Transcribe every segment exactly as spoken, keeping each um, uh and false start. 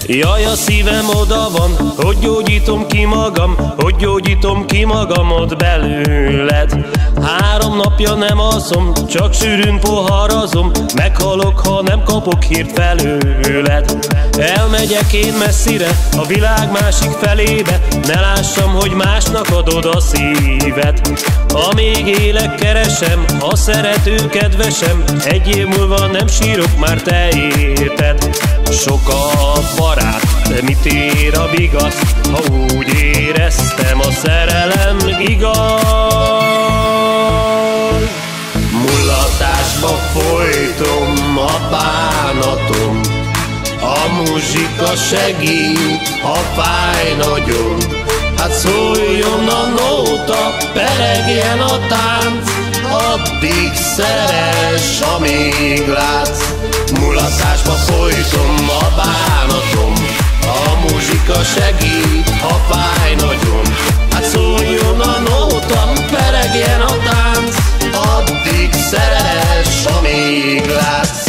Jaj, a szívem oda van, hogy gyógyítom ki magam, hogy gyógyítom ki magamot belőled. Három napja nem alszom, csak sűrűn poharazom, meghalok, ha nem kapok hírt felőled. Elmegyek én messzire, a világ másik felébe, ne lássam, hogy másnak adod a szíved. Amíg élek, keresem a szerető kedvesem, egy év múlva nem sírok, már te érted. Sok a barát, de mit ér a vigasz, ha úgy éreztem, a szerelem igaz. Mullatásba folytom a bánatom, a muzsika segít, ha fáj nagyon. Hát szóljon a nóta, peregjen a tánc, addig szeress, amíg látsz. Mulatásba folytom a bánatom, a muzsika segít, ha fáj nagyon. Hát szóljon a nóta, peregjen a tánc, addig szeress, amíg látsz.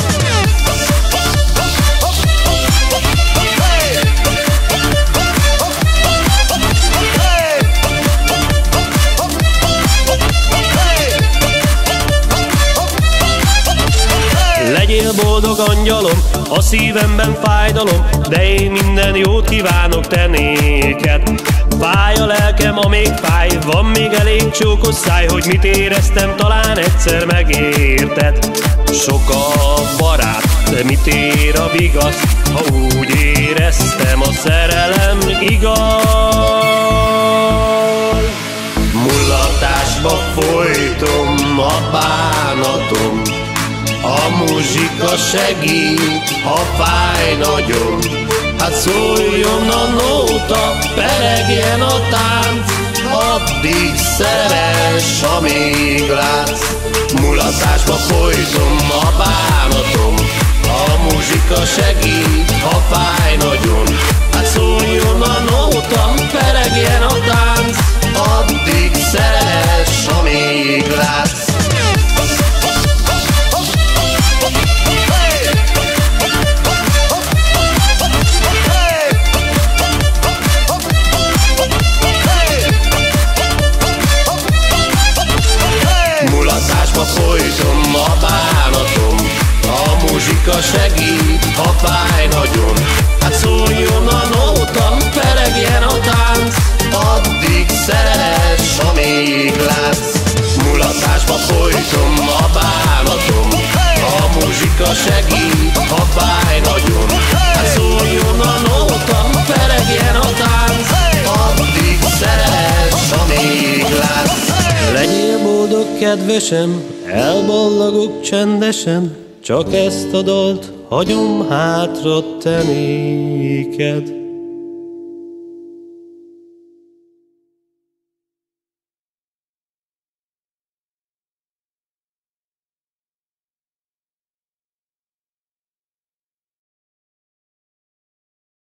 Legyél boldog angyalom, a szívemben fájdalom, de én minden jót kívánok te néked. Fáj a lelkem, amíg fáj, van még elég csókos száj, hogy mit éreztem, talán egyszer megérted. Sok a barát, de mit ér a vigasz, ha úgy éreztem, a szerelem igaz. Mullatásba folytom a bánatom, a muzsika segít, ha fáj nagyon. Hát szóljon a nóta, peregjen a tánc, addig szeress, amíg látsz. Mulatásba folytom a bánatom, a muzsika segít, ha fáj nagyon. Hát szóljon a nóta, peregjen a tánc, addig szeress, amíg látsz. Mulatásba folytom a bánatom, a muzsika segít, ha fáj nagyon. Hát szóljon a nóta, peregjen a tánc, addig szeress, amíg látsz. Mulatásba folytom a bánatom, a muzsika segít, ha fáj nagyon. Hát szóljon a nóta, peregjen a tánc, addig szeress, amíg látsz. Legyél boldog, kedvesem, elballagok csendesen, csak ezt a dalt hagyom hátra te néked.